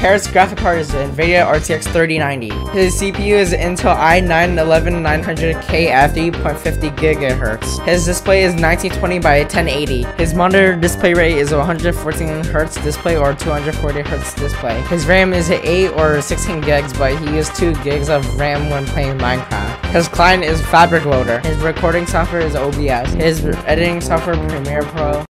Parrot's graphic card is NVIDIA RTX 3090. His CPU is Intel i9-11900K at 3.50 GHz. His display is 1920 by 1080. His monitor display rate is 114 Hz display or 240 Hz display. His RAM is 8 or 16 gigs, but he used 2 gigs of RAM when playing Minecraft. His client is Fabric Loader. His recording software is OBS. His editing software Premiere Pro.